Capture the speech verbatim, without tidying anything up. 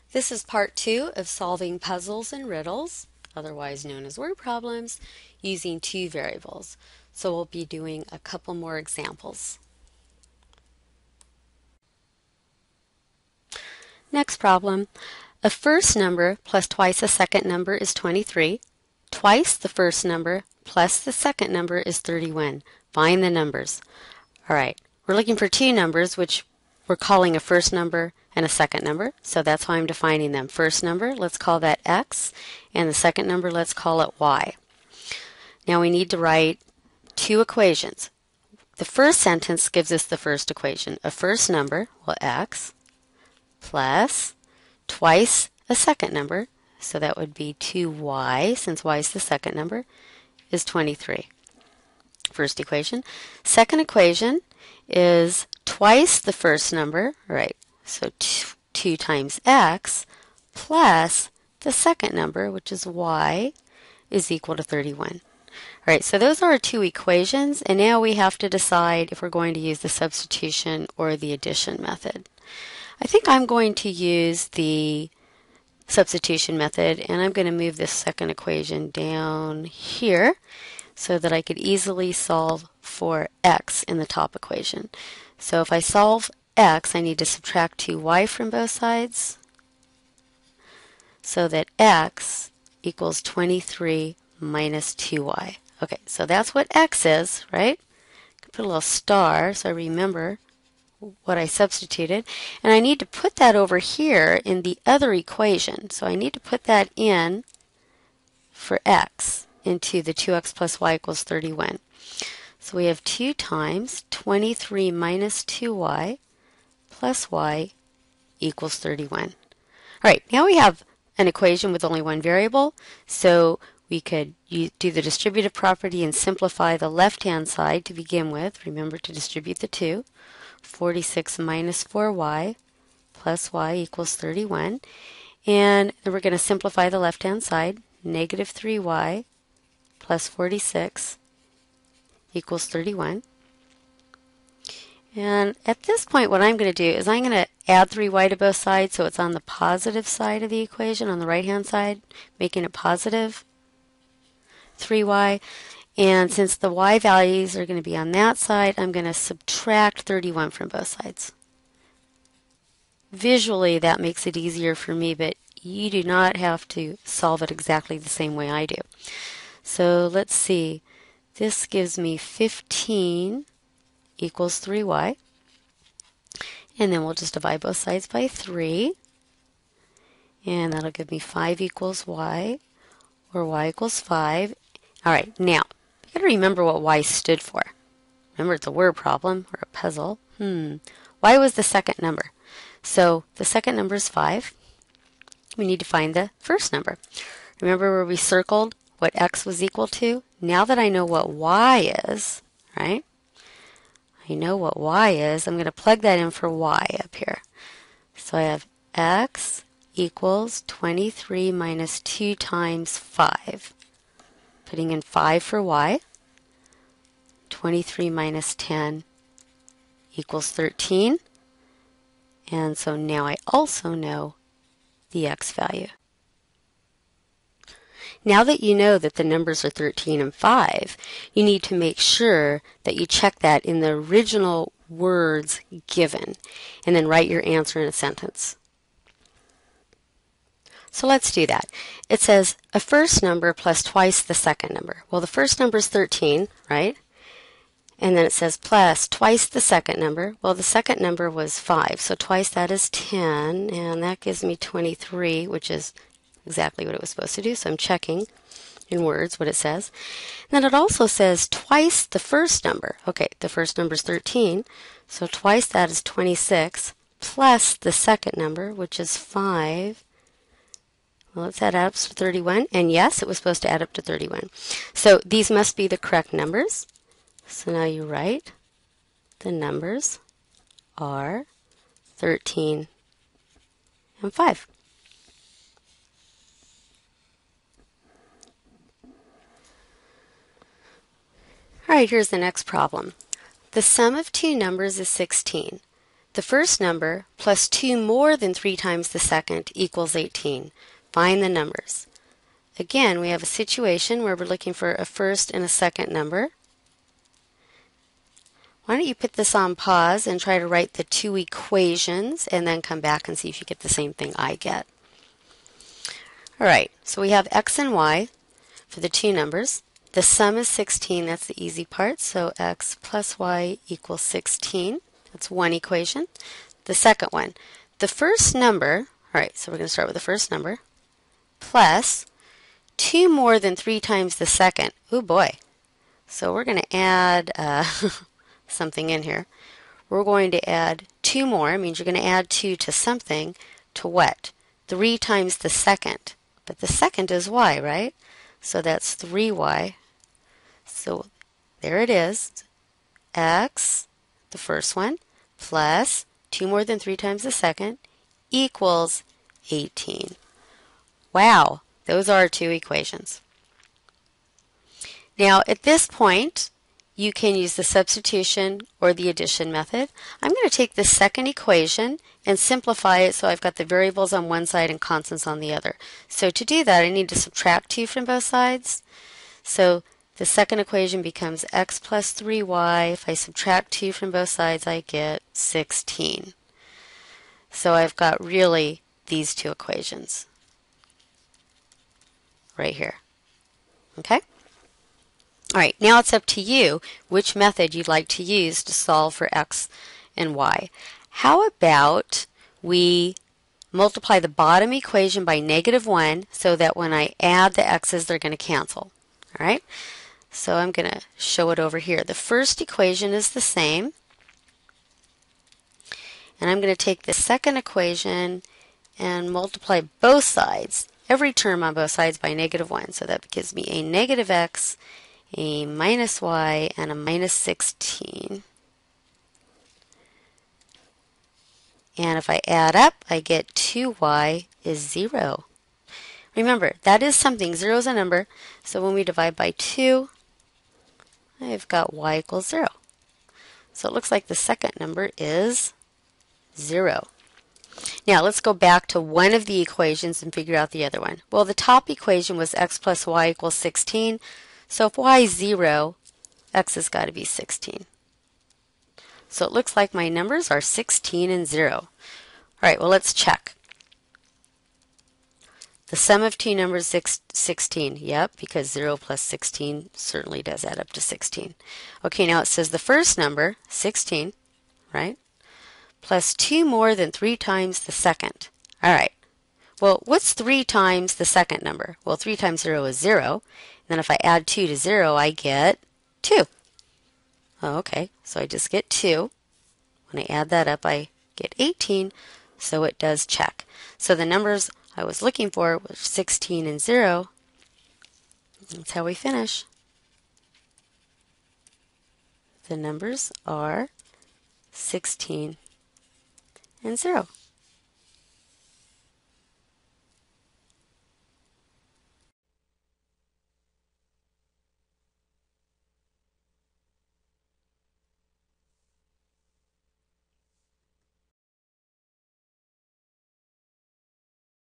This is part two of solving puzzles and riddles, otherwise known as word problems, using two variables. So we'll be doing a couple more examples. Next problem. A first number plus twice a second number is twenty-three. Twice the first number plus the second number is thirty-one. Find the numbers. All right, we're looking for two numbers, which we're calling a first number and a second number, so that's why I'm defining them. First number, let's call that x, and the second number, let's call it y. Now we need to write two equations. The first sentence gives us the first equation. A first number, well, x, plus twice a second number, so that would be two y, since y is the second number, is twenty-three. First equation. Second equation is twice the first number, right? So two times x plus the second number, which is y, is equal to thirty-one. All right, so those are our two equations, and now we have to decide if we're going to use the substitution or the addition method. I think I'm going to use the substitution method, and I'm going to move this second equation down here so that I could easily solve for x in the top equation. So if I solve x, I need to subtract two y from both sides so that x equals twenty-three minus two y. Okay, so that's what x is, right? Put a little star so I remember what I substituted. And I need to put that over here in the other equation. So I need to put that in for x into the two x plus y equals thirty-one. So we have two times twenty-three minus two y plus y equals thirty-one. All right, now we have an equation with only one variable, so we could use, do the distributive property and simplify the left-hand side to begin with. Remember to distribute the two. forty-six minus four y plus y equals thirty-one. And then we're going to simplify the left-hand side. Negative three y plus forty-six equals thirty-one. And at this point, what I'm going to do is I'm going to add three y to both sides so it's on the positive side of the equation, on the right-hand side, making it positive three y. And since the y values are going to be on that side, I'm going to subtract thirty-one from both sides. Visually, that makes it easier for me, but you do not have to solve it exactly the same way I do. So let's see. This gives me fifteen equals three y. And then we'll just divide both sides by three. And that'll give me five equals y, or y equals five. All right, now, you got to remember what y stood for. Remember, it's a word problem or a puzzle. Hmm. Y was the second number. So the second number is five. We need to find the first number. Remember where we circled what x was equal to? Now that I know what y is, right? I know what y is. I'm going to plug that in for y up here. So I have x equals twenty-three minus two times five. Putting in five for y. twenty-three minus ten equals thirteen. And so now I also know the x value. Now that you know that the numbers are thirteen and five, you need to make sure that you check that in the original words given, and then write your answer in a sentence. So let's do that. It says a first number plus twice the second number. Well, the first number is thirteen, right? And then it says plus twice the second number. Well, the second number was five, so twice that is ten, and that gives me twenty-three, which is exactly what it was supposed to do, so I'm checking in words what it says. And then it also says twice the first number. Okay, the first number is thirteen, so twice that is twenty-six, plus the second number, which is five. Well, let's add up to thirty-one, and yes, it was supposed to add up to thirty-one. So these must be the correct numbers. So now you write the numbers are thirteen and five. All right, here's the next problem. The sum of two numbers is sixteen. the first number plus two more than three times the second equals eighteen. Find the numbers. Again, we have a situation where we're looking for a first and a second number. Why don't you put this on pause and try to write the two equations and then come back and see if you get the same thing I get. Alright, so we have x and y for the two numbers. The sum is sixteen, that's the easy part, so x plus y equals sixteen. That's one equation. The second one, the first number, alright, so we're going to start with the first number, plus two more than three times the second. Oh boy. So we're going to add uh, something in here. We're going to add two more. It means you're going to add two to something. To what? three times the second. But the second is y, right? So that's three y. So there it is. X, the first one, plus two more than three times the second equals eighteen. Wow. Those are our two equations. Now, at this point, you can use the substitution or the addition method. I'm going to take this second equation and simplify it so I've got the variables on one side and constants on the other. So to do that, I need to subtract two from both sides. So the second equation becomes x plus three y. If I subtract two from both sides, I get sixteen. So I've got really these two equations right here. Okay? All right, now it's up to you which method you'd like to use to solve for x and y. How about we multiply the bottom equation by negative one so that when I add the x's, they're going to cancel. All right? So I'm going to show it over here. The first equation is the same. And I'm going to take the second equation and multiply both sides, every term on both sides, by negative one. So that gives me a negative x, a minus y, and a minus sixteen. And if I add up, I get two y is zero. Remember, that is something. zero is a number. So when we divide by two, I've got y equals zero. So it looks like the second number is zero. Now let's go back to one of the equations and figure out the other one. Well, the top equation was x plus y equals sixteen. So if y is zero, x has got to be sixteen. So it looks like my numbers are sixteen and zero. All right, well, let's check. The sum of two numbers is sixteen. Yep, because zero plus sixteen certainly does add up to sixteen. Okay, now it says the first number, sixteen, right? Plus two more than three times the second. All right. Well, what's three times the second number? Well, three times zero is zero. And then if I add two to zero, I get two. Oh, okay, so I just get two. When I add that up, I get eighteen, so it does check. So the numbers I was looking for were sixteen and zero. That's how we finish. The numbers are sixteen and zero.